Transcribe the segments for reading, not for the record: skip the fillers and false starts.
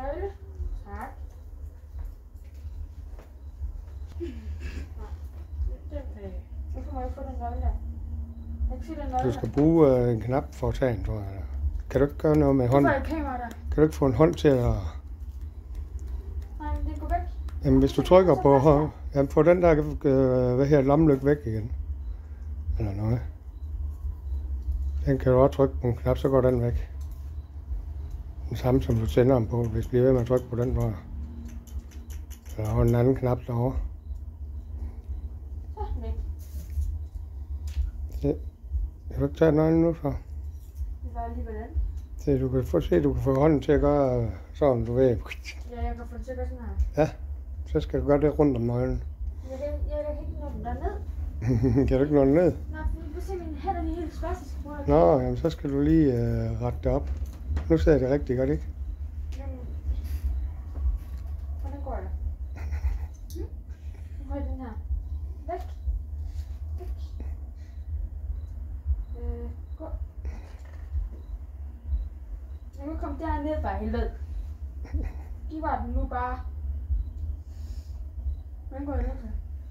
nøgle. Tak. Hvorfor må jeg få den nøgle der? Jeg kan se den nøgle. Du skal bruge en knap for at tage den, tror jeg. Kan du ikke gøre noget med hånden? Hvorfor er kamera der? Kan du ikke få en hånd til at... Nej, men det går væk. Jamen, hvis du trykker på... Jamen, få den der lommelygte væk igen. Eller noget. Den kan du også trykke på en knap, så går den væk. Den samme som du tænder den på, hvis du bliver ved med at trykke på den, tror jeg. Så der er en anden knap derovre. Så, væk. Se. Kan du ikke tage nøglen nu, så? Det var alligevel den. Se, du kan få hånden til at gøre sådan, du ved. Ja, jeg kan få den til at gøre sådan her. Ja, så skal du gøre det rundt om nøglen. Jeg kan ikke nå den derned. Kan du ikke nå den ned? Nej, du kan se, mine hænder er helt spastiske. Nå, jamen så skal du lige rette det op. Nu ser det rigtigt, gør det ikke? Hvordan går det? Nu går jeg den her. Væk. Væk. Gå. Jeg kan komme derned bare helvede. Giv bare den nu bare. Hvordan går jeg ned til?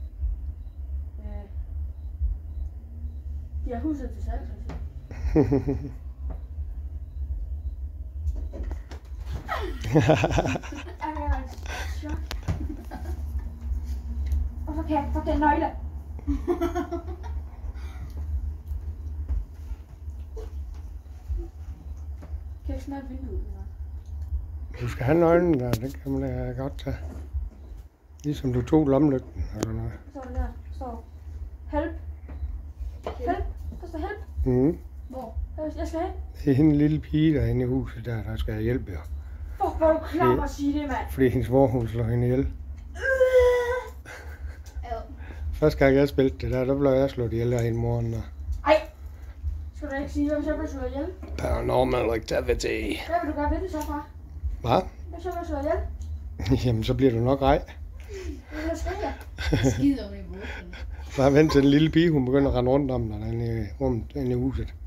De har huset til salg, så jeg siger. Jeg er i chok. Hvorfor kan jeg ikke få den nøgle? Kan jeg snart vinduet? Du skal have nøglen der, det kan man da godt tage. Ligesom du tog lommelygten eller noget. Så der står help. Help? Der står help. Mhm. Hvor? Jeg skal hen. Det er hende lille pige derinde i huset der skal have hjælp, jo. Hvor er du klar med at sige det, mand? Fordi hendes mor, hun slår hende ihjel. Første gang jeg spillede det der blev jeg slået ihjel af hende moren. Ej! Skal du ikke sige, hvem så blev slået ihjel? Paranormal activity. Hvad vil du gøre ved det så, far? Hvad? Hvad så blev slået ihjel? Jamen, så bliver du nok rej. Hvad skal jeg? Skider hun i bussen. Bare vent til den lille pige, hun begynder at rende rundt om dig derinde i rummet, inde i huset.